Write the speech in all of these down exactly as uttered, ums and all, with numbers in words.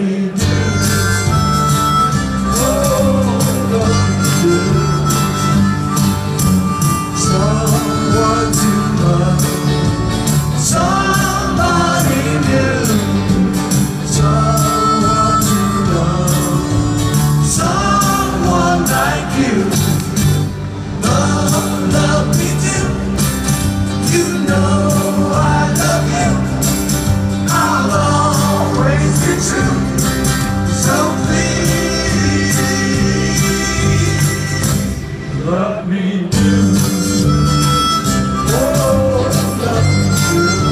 me do. Oh, love me do. Someone to love, somebody new. Someone to love, someone like you. Love, love me do. You know I love you. I'll always be true. So please, love me do. Oh, love me do.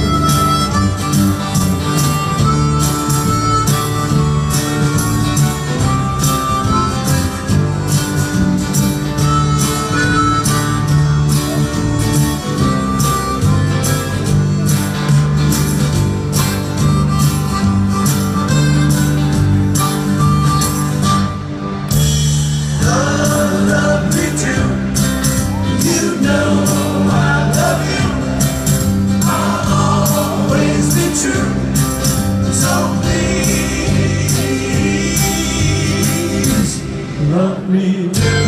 Love me too. You know I love you. I'll always be true. So please, love me too.